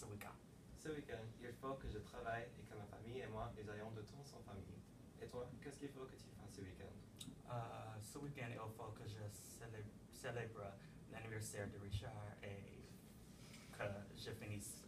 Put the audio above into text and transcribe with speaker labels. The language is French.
Speaker 1: ce week-end.
Speaker 2: Ce week-end, il faut que je travaille et que ma famille et moi, nous ayons de temps en famille. Et toi, qu'est-ce qu'il faut que tu fasses ce week-end?
Speaker 1: Ce week-end, il faut que je célèbre l'anniversaire de Richard et que je finisse